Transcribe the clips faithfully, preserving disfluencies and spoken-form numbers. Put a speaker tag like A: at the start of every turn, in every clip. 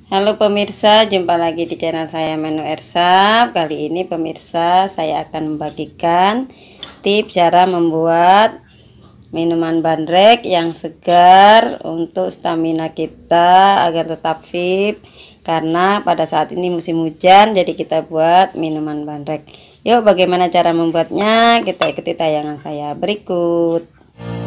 A: Halo pemirsa, jumpa lagi di channel saya Menu Ersap. Kali ini pemirsa, saya akan membagikan tips cara membuat minuman bandrek yang segar untuk stamina kita agar tetap fit. Karena pada saat ini musim hujan, jadi kita buat minuman bandrek. Yuk, bagaimana cara membuatnya? Kita ikuti tayangan saya berikut.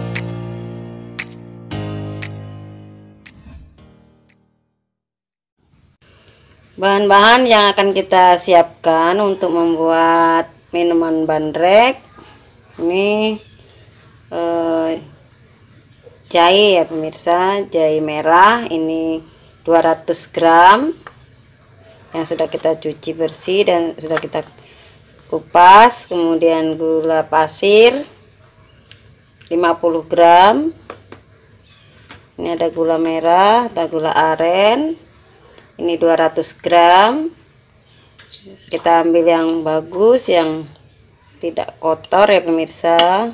A: Bahan-bahan yang akan kita siapkan untuk membuat minuman bandrek ini eh, jahe ya pemirsa, jahe merah ini dua ratus gram yang sudah kita cuci bersih dan sudah kita kupas. Kemudian gula pasir lima puluh gram, ini ada gula merah atau gula aren ini dua ratus gram. Kita ambil yang bagus, yang tidak kotor ya pemirsa.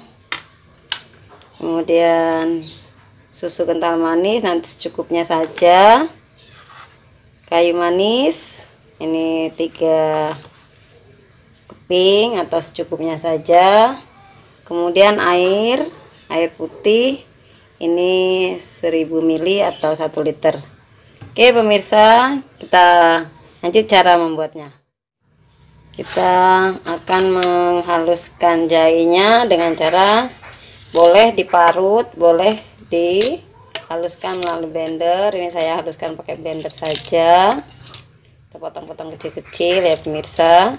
A: Kemudian susu kental manis nanti secukupnya saja. Kayu manis ini tiga keping atau secukupnya saja. Kemudian air air putih ini seribu mili atau satu liter. Oke pemirsa, kita lanjut cara membuatnya. Kita akan menghaluskan jahenya dengan cara boleh diparut, boleh dihaluskan melalui blender. Ini saya haluskan pakai blender saja. Kita potong-potong kecil-kecil ya pemirsa.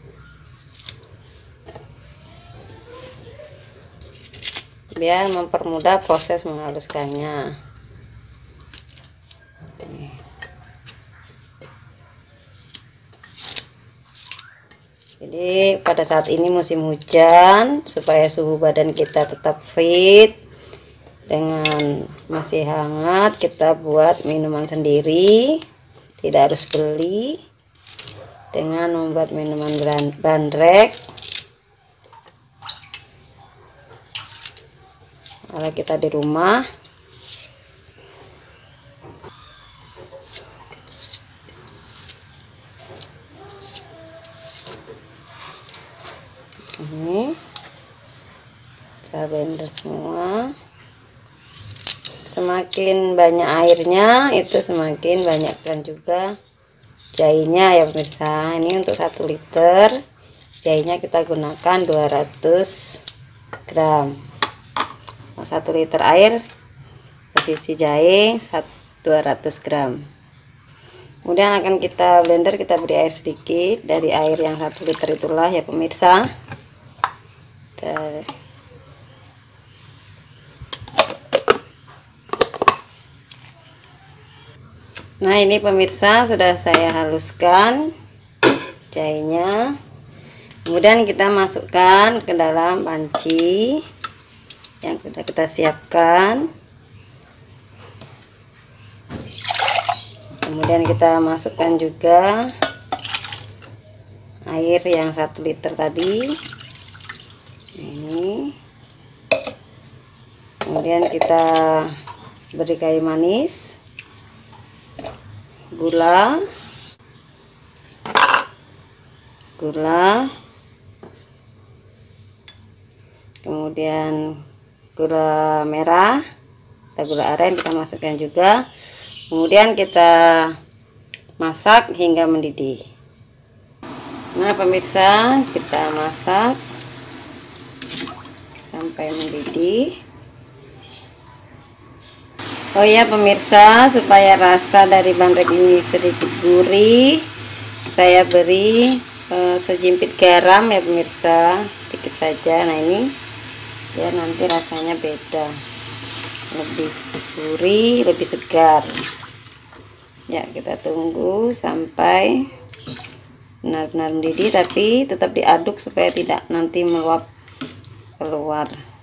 A: Biar mempermudah proses menghaluskannya. Jadi pada saat ini musim hujan, supaya suhu badan kita tetap fit dengan masih hangat, kita buat minuman sendiri, tidak harus beli. Dengan membuat minuman bandrek, kalau kita di rumah, ini kita blender semua. Semakin banyak airnya itu semakin banyakkan juga jahenya ya pemirsa. Ini untuk satu liter jahenya kita gunakan dua ratus gram. Satu liter air posisi jahe dua ratus gram. Kemudian akan kita blender, kita beri air sedikit dari air yang satu liter itulah ya pemirsa. Nah ini pemirsa, sudah saya haluskan jahenya. Kemudian kita masukkan ke dalam panci yang sudah kita siapkan. Kemudian kita masukkan juga air yang satu liter tadi. Ini. Kemudian kita beri kayu manis, gula, gula, kemudian gula merah atau gula aren kita masukkan juga. Kemudian kita masak hingga mendidih. Nah pemirsa, kita masak sampai mendidih. Oh ya pemirsa, supaya rasa dari bandrek ini sedikit gurih, saya beri eh, sejimpit garam ya pemirsa, sedikit saja. Nah ini biar nanti rasanya beda, lebih gurih, lebih segar. Ya kita tunggu sampai benar-benar mendidih, tapi tetap diaduk supaya tidak nanti meluap keluar.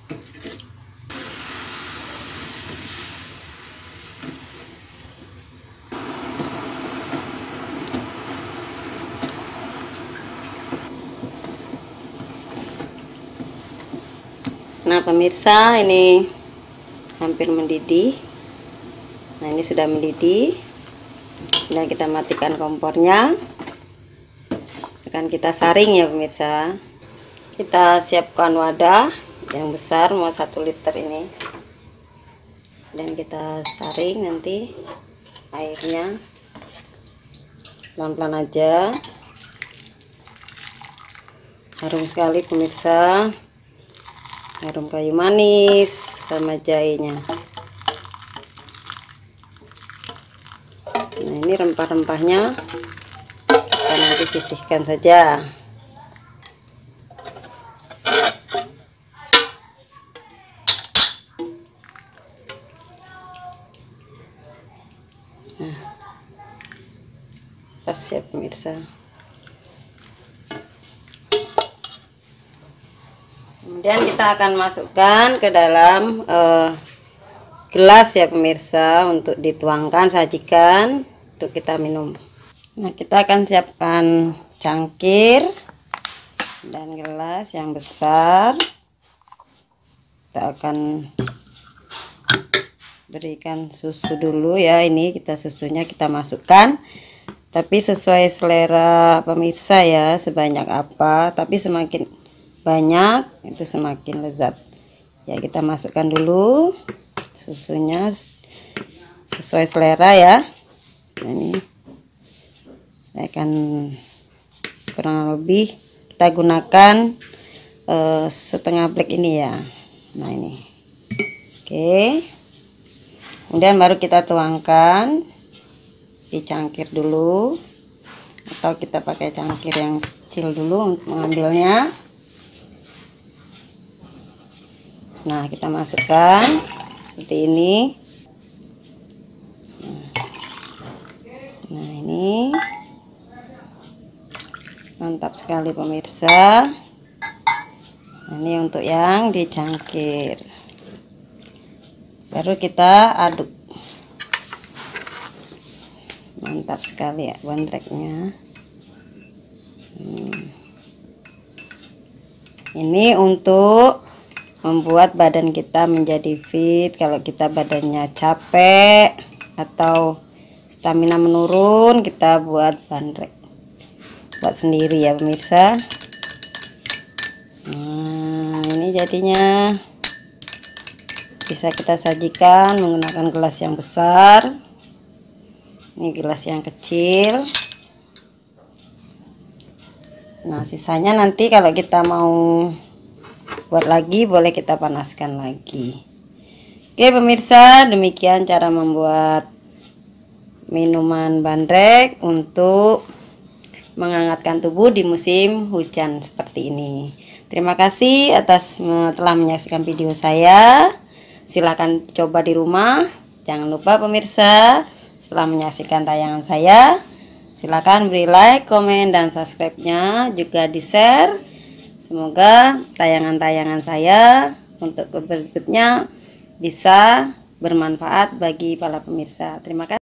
A: Nah pemirsa, ini hampir mendidih. Nah ini sudah mendidih. Kemudian kita matikan kompornya, akan kita saring ya pemirsa. Kita siapkan wadah yang besar mau satu liter ini, dan kita saring nanti airnya pelan-pelan aja. Harum sekali pemirsa, harum kayu manis sama jahenya. Nah, ini rempah-rempahnya kita nanti sisihkan saja. Nah, pas ya pemirsa. Kemudian kita akan masukkan ke dalam uh, gelas ya pemirsa, untuk dituangkan, sajikan untuk kita minum. Nah, kita akan siapkan cangkir dan gelas yang besar. Kita akan berikan susu dulu ya. Ini kita susunya kita masukkan, tapi sesuai selera pemirsa ya, sebanyak apa, tapi semakin banyak itu semakin lezat ya. Kita masukkan dulu susunya sesuai selera ya. Nah, ini saya akan kurang lebih kita gunakan eh, setengah black ini ya. Nah, ini oke. Kemudian baru kita tuangkan di cangkir dulu, atau kita pakai cangkir yang kecil dulu untuk mengambilnya. Nah, kita masukkan seperti ini. Nah, nah ini mantap sekali pemirsa. Nah, ini untuk yang dicangkir. Baru kita aduk. Mantap sekali ya bandreknya. Hmm. Ini untuk membuat badan kita menjadi fit. Kalau kita badannya capek atau stamina menurun, kita buat bandrek, buat sendiri ya pemirsa. Nah, ini jadinya bisa kita sajikan menggunakan gelas yang besar. Ini gelas yang kecil. Nah, sisanya nanti kalau kita mau buat lagi, boleh kita panaskan lagi. Oke pemirsa, demikian cara membuat minuman bandrek untuk menghangatkan tubuh di musim hujan seperti ini. Terima kasih atas telah menyaksikan video saya. Silahkan coba di rumah. Jangan lupa pemirsa, setelah menyaksikan tayangan saya, silahkan beri like, komen, dan subscribe-nya, juga di share. Semoga tayangan-tayangan saya untuk berikutnya bisa bermanfaat bagi para pemirsa. Terima kasih.